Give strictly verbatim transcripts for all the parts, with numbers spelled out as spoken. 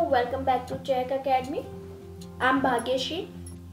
welcome back to Czech Academy. I'm Bhagyashree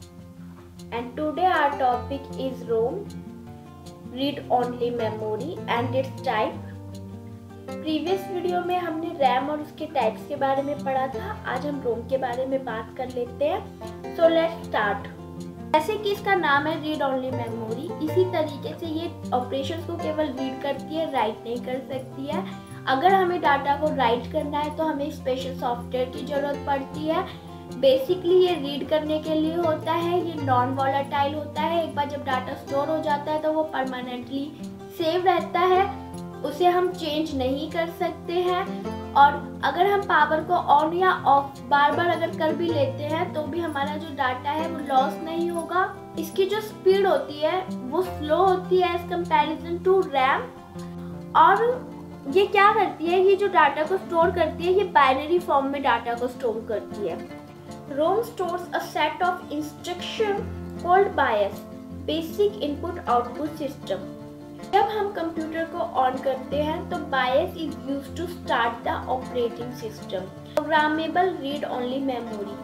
and today our topic is ROM, Read Only Memory and its type. Previous video में हमने RAM और उसके types के बारे में पढ़ा था। आज हम रोम के बारे में बात कर लेते हैं। So let's start. जैसे कि इसका नाम है रीड ओनली मेमोरी, इसी तरीके से ये ऑपरेशंस को केवल रीड करती है, राइट नहीं कर सकती है। अगर हमें डाटा को राइट करना है तो हमें स्पेशल सॉफ्टवेयर की ज़रूरत पड़ती है। बेसिकली ये रीड करने के लिए होता है, ये नॉन वॉलेटाइल होता है। एक बार जब डाटा स्टोर हो जाता है तो वो परमानेंटली सेव रहता है, उसे हम चेंज नहीं कर सकते हैं। और अगर हम पावर को ऑन या ऑफ बार बार अगर कर भी लेते हैं तो भी हमारा जो डाटा है वो लॉस नहीं होगा। इसकी जो स्पीड होती है वो स्लो होती है एज कंपैरिजन टू रैम। और ये क्या करती है, ये जो डाटा को स्टोर करती है ये बाइनरी फॉर्म में डाटा को स्टोर करती है। ROM stores a set of instruction called BIOS, basic input output system. जब हम कंप्यूटर को ऑन करते हैं तो BIOS is used to start the operating system. Programmable read only memory,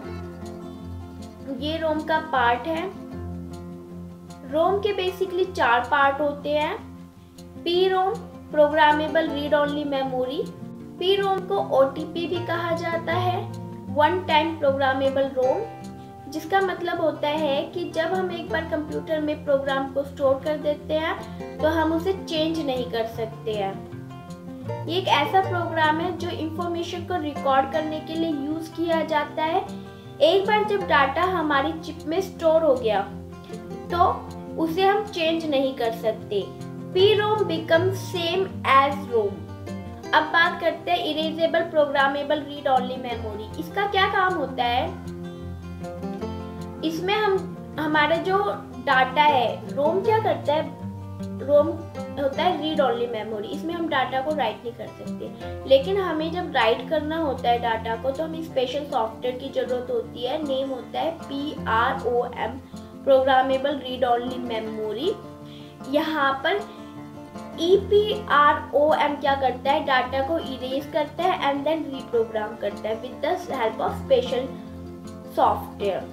ये रोम का पार्ट है। रोम के बेसिकली चार पार्ट होते हैं। P ROM, programmable read only memory. P ROM को ओ टी पी भी कहा जाता है, वन टाइम प्रोग्रामेबल रोम, जिसका मतलब होता है कि जब हम एक बार कंप्यूटर में प्रोग्राम को स्टोर कर देते हैं तो हम उसे चेंज नहीं कर सकते हैं। ये एक ऐसा प्रोग्राम है जो इंफॉर्मेशन को रिकॉर्ड करने के लिए यूज किया जाता है। एक बार जब डाटा हमारी चिप में स्टोर हो गया तो उसे हम चेंज नहीं कर सकते। P ROM become same as ROM. अब बात करते हैं erasable programmable read only memory. इसका क्या काम होता है? इसमें हम हमारा जो डाटा है, रोम क्या करता है, रोम होता है रीड ओनली मेमोरी। इसमें हम डाटा को राइट नहीं कर सकते, लेकिन हमें जब राइट करना होता है डाटा को तो हमें स्पेशल सॉफ्टवेयर की जरूरत होती है। नेम होता है P R O M, programmable read only memory. यहाँ पर E P R O M क्या करता है, डाटा को इरेज करता है एंड देन रीप्रोग्राम करता है with the help of special software.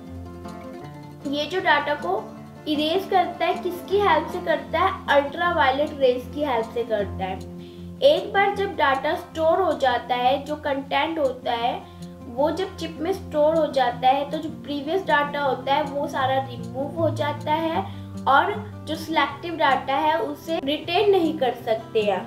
ये जो डाटा को इरेज करता है किसकी हेल्प से करता है? अल्ट्रा वायलेट रेज की हेल्प से करता है। एक बार जब डाटा स्टोर हो जाता है, जो कंटेंट होता है वो जब चिप में स्टोर हो जाता है तो जो प्रीवियस डाटा होता है वो सारा रिमूव हो जाता है और जो सिलेक्टिव डाटा है उसे रिटेन नहीं कर सकते हैं।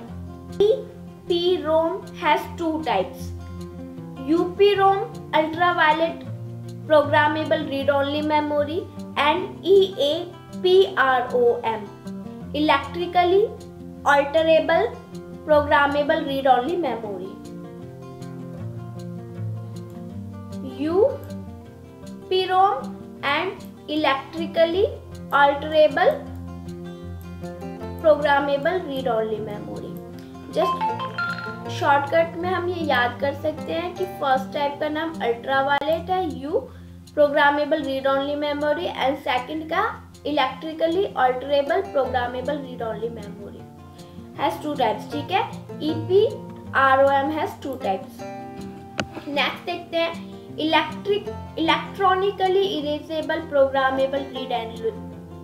P ROM has two types, U P ROM ultra violet programmable read only memory and E A P R O M, electrically alterable programmable read only memory. U P ROM and electrically alterable programmable read only memory. Just shortcut में हम ये याद कर सकते हैं कि first type का नाम अल्ट्रा वायलेट है, U programmable read only memory, and second का electrically alterable programmable read only memory has two types. ठीक है, E P R O M has two types. Next देखते हैं electric electronically erasable programmable read and.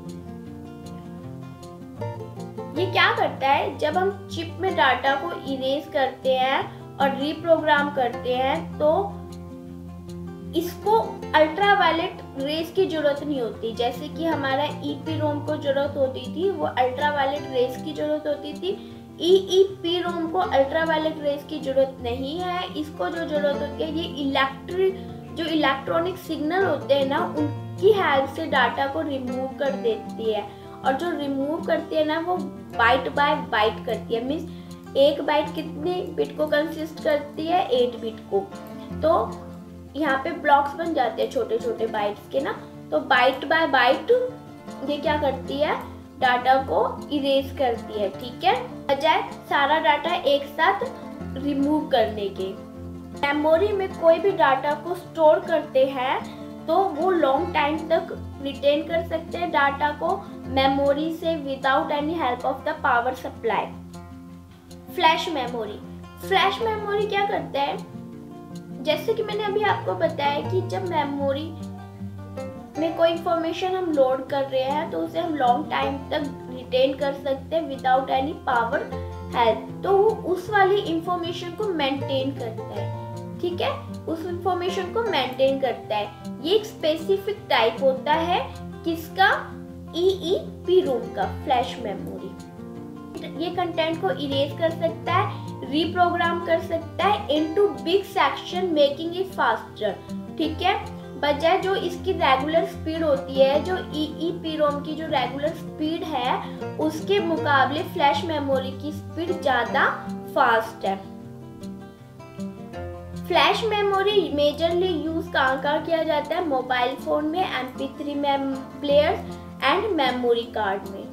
ये क्या करता है, जब हम चिप में डाटा को इरेज करते हैं और रीप्रोग्राम करते हैं तो इसको अल्ट्रा वायलेट रेज की जरूरत नहीं होती। जैसे कि हमारा ई पी रोम को जरूरत होती थी, वो अल्ट्रा वायलेट रेज की जरूरत होती थी। ई ई पी रोम को अल्ट्रा वायलेट रेज की जरूरत नहीं है। इसको जो जरूरत होती है, ये इलेक्ट्रिक जो इलेक्ट्रॉनिक सिग्नल होते हैं ना, उनकी हेल्प से डाटा को रिमूव कर देती है। और जो रिमूव करती है ना वो बाइट बाय बाइट करती है। मीन्स एक बाइट कितने बिट को कंसिस्ट करती है? एट बिट को। तो यहाँ पे ब्लॉक्स बन जाते हैं छोटे छोटे बाइट्स के ना, तो बाइट बाय बाइट ये क्या करती है, डाटा को इरेज करती है। ठीक है, बजाय सारा डाटा एक साथ रिमूव करने के। मेमोरी में कोई भी डाटा को स्टोर करते हैं तो वो लॉन्ग टाइम तक रिटेन कर सकते हैं डाटा को मेमोरी से without any help of the power supply. Flash memory, flash memory क्या करता है, जैसे कि मैंने अभी आपको बताया कि जब मेमोरी में कोई इंफॉर्मेशन हम लोड कर रहे हैं तो उसे हम लॉन्ग टाइम तक रिटेन कर सकते हैं विदाउट एनी पावर हेल्प, तो वो उस वाली इंफॉर्मेशन को मेंटेन करता है, ठीक है, उस इंफॉर्मेशन को मेंटेन करता है। ये एक स्पेसिफिक टाइप होता है किसका, ई ई पी रोम का, फ्लैश मेमोरी। ये कंटेंट को इरेज कर सकता है, रीप्रोग्राम कर सकता है into big section making it faster, ठीक है, बजाय जो इसकी रेगुलर स्पीड होती है, जो ई ई पी रोम की जो रेगुलर स्पीड है उसके मुकाबले फ्लैश मेमोरी की स्पीड ज़्यादा फास्ट है। फ्लैश मेमोरी मेजरली यूज कहाँ कहाँ किया जाता है, मोबाइल फोन में, M P three players and memory card में।